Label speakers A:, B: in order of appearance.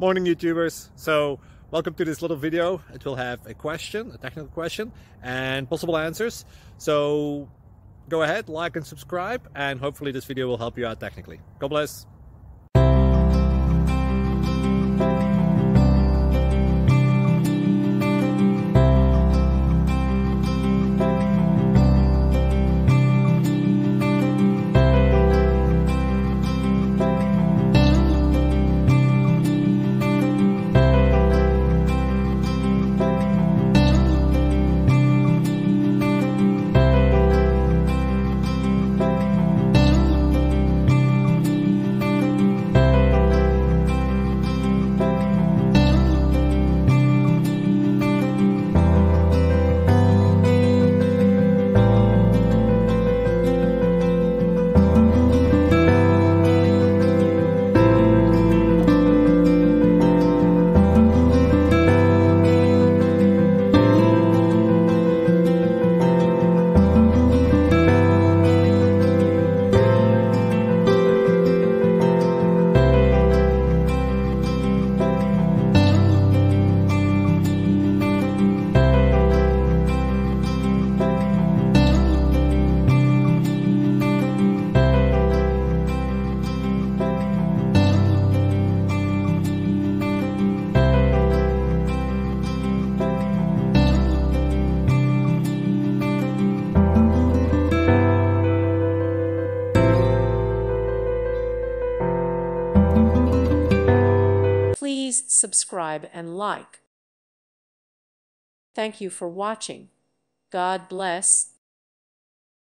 A: Morning YouTubers. So welcome to this little video. It will have a question, a technical question, and possible answers. So go ahead, like and subscribe, and hopefully this video will help you out technically. God bless.
B: Please subscribe and like. Thank you for watching. God bless.